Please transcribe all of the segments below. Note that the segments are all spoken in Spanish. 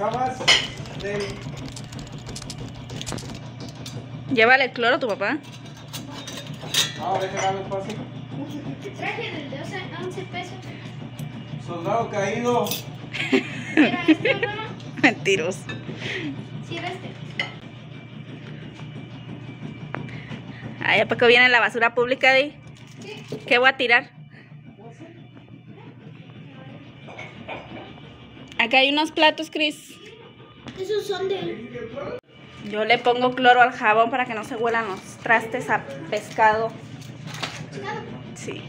Jamás. Llévale el cloro a tu papá. No, déjame fácil. Traje del de 11 pesos. Soldado caído. ¿Era este, mamá? Mentiroso. Sí, era este. Ay, ¿a poco viene la basura pública de? Sí. ¿Qué voy a tirar? Acá hay unos platos, Cris. Esos son de... Yo le pongo cloro al jabón para que no se huelan los trastes a pescado. Sí.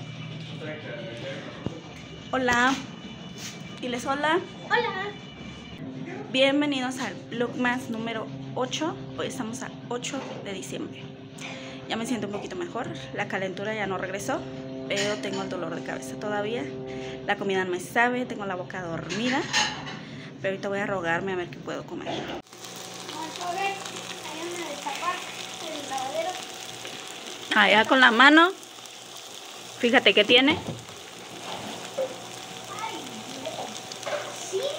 Hola. Diles hola. Hola. Bienvenidos al Vlogmas número 8. Hoy estamos a 8 de diciembre. Ya me siento un poquito mejor. La calentura ya no regresó, pero tengo el dolor de cabeza todavía. La comida no me sabe, tengo la boca dormida. Pero ahorita voy a rogarme a ver qué puedo comer. Vamos a ver. Ayúdame a destapar el lavadero. Allá con la mano. Fíjate qué tiene. Sí.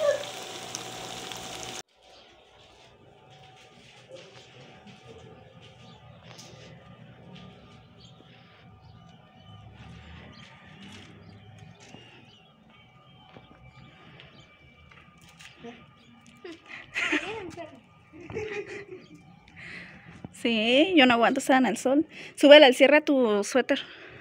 Sí, yo no aguanto estar en el sol. Súbele al cierre a tu suéter.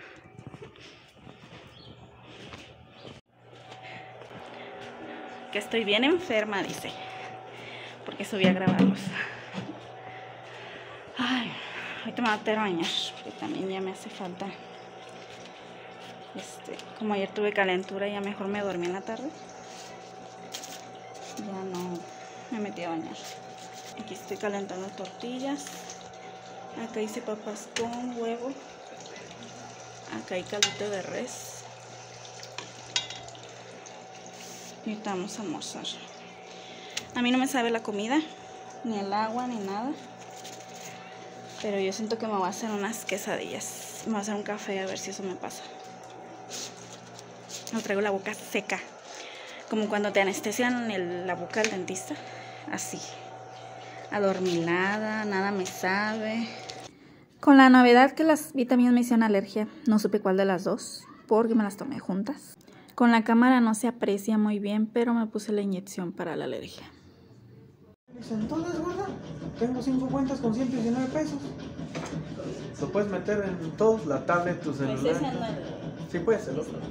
Que estoy bien enferma, dice. Porque subí a grabarlos. Ay, ahorita me voy a meter a bañar. Porque también ya me hace falta. Como ayer tuve calentura, ya mejor me dormí en la tarde. Ya no me metí a bañar. Aquí estoy calentando tortillas. Acá hice papas con huevo. Acá hay caldito de res. Y ahorita vamos a almorzar. A mí no me sabe la comida, ni el agua, ni nada. Pero yo siento que me voy a hacer unas quesadillas. Me voy a hacer un café a ver si eso me pasa. No traigo la boca seca. Como cuando te anestesian la boca del dentista. Así. Adormilada, nada me sabe. Con la novedad que las vitaminas me hicieron alergia, no supe cuál de las dos, porque me las tomé juntas. Con la cámara no se aprecia muy bien, pero me puse la inyección para la alergia. Entonces, gorda, tengo 5 cuentas con 119 pesos. Lo puedes meter en todos, la tablet, tu celular. Sí, puedes, el otro.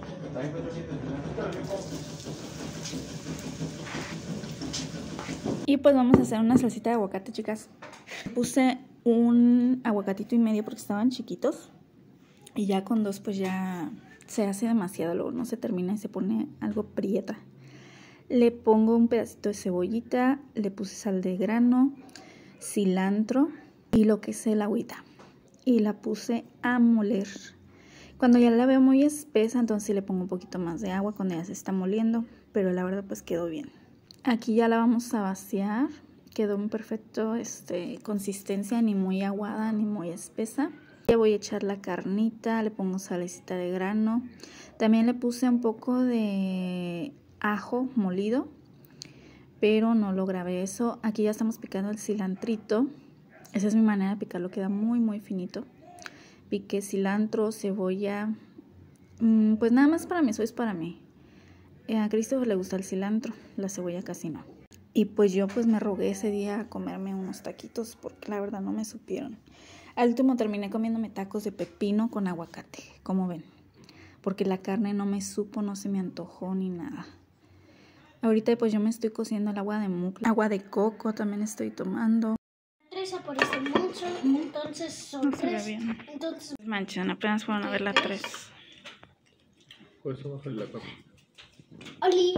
Y pues vamos a hacer una salsita de aguacate, chicas. Puse un aguacatito y medio porque estaban chiquitos. Y ya con dos pues ya se hace demasiado, luego no se termina y se pone algo prieta. Le pongo un pedacito de cebollita, le puse sal de grano, cilantro y lo que es el agüita. Y la puse a moler. Cuando ya la veo muy espesa, entonces le pongo un poquito más de agua cuando ya se está moliendo. Pero la verdad pues quedó bien. Aquí ya la vamos a vaciar. Quedó en perfecto consistencia, ni muy aguada ni muy espesa. Ya voy a echar la carnita, le pongo salecita de grano. También le puse un poco de ajo molido, pero no lo grabé eso. Aquí ya estamos picando el cilantrito. Esa es mi manera de picarlo, queda muy muy finito. Piqué cilantro, cebolla, pues nada más para mí, eso es para mí. A Christopher le gusta el cilantro, la cebolla casi no. Y pues yo pues me rogué ese día a comerme unos taquitos porque la verdad no me supieron. Al último terminé comiéndome tacos de pepino con aguacate, como ven. Porque la carne no me supo, no se me antojó ni nada. Ahorita pues yo me estoy cociendo el agua de mucla. Agua de coco también estoy tomando. 3 por este mucho, entonces son No se ve 3. bien. Entonces, Manchan, apenas fueron a ver la 3. Por eso bajo la cama. Oli.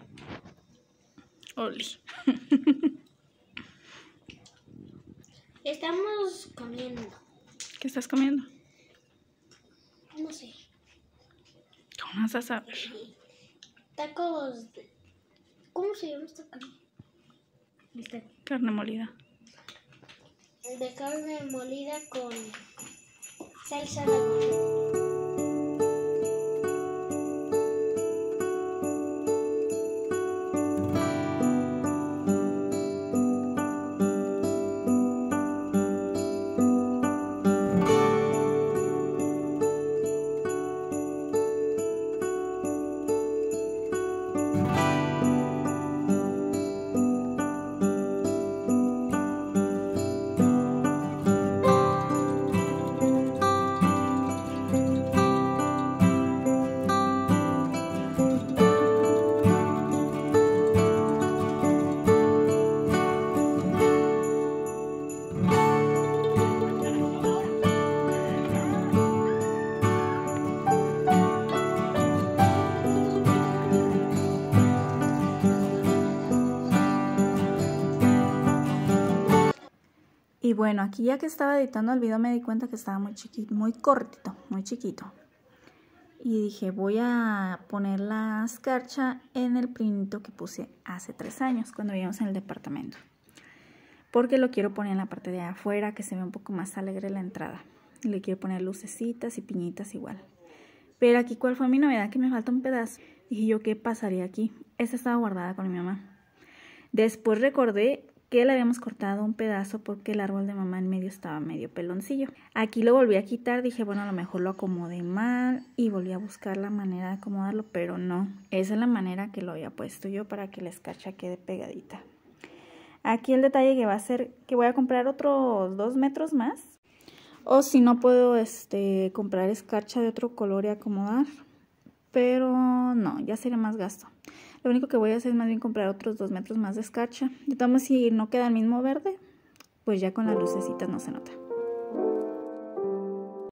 Oli. Estamos comiendo. ¿Qué estás comiendo? No sé. ¿Cómo vas a saber? Tacos. ¿Cómo se llama esta carne? Carne molida. De carne molida con salsa de aguacate. bueno, aquí ya que estaba editando el video me di cuenta que estaba muy chiquito, muy cortito, muy chiquito. Y dije, voy a poner la escarcha en el prinito que puse hace 3 años, cuando vivíamos en el departamento. Porque lo quiero poner en la parte de afuera, que se ve un poco más alegre la entrada. Y le quiero poner lucecitas y piñitas igual. Pero aquí, ¿cuál fue mi novedad? Que me falta un pedazo. Dije yo, ¿qué pasaría aquí? Esta estaba guardada con mi mamá. Después recordé que le habíamos cortado un pedazo porque el árbol de mamá en medio estaba medio peloncillo. Aquí lo volví a quitar, dije, bueno, a lo mejor lo acomodé mal y volví a buscar la manera de acomodarlo, pero no. Esa es la manera que lo había puesto yo para que la escarcha quede pegadita. Aquí el detalle que va a ser que voy a comprar otros 2 metros más. O si no puedo comprar escarcha de otro color y acomodar. Pero no, ya sería más gasto. Lo único que voy a hacer es más bien comprar otros 2 metros más de escarcha. De todos modos, si no queda el mismo verde, pues ya con las lucecitas no se nota.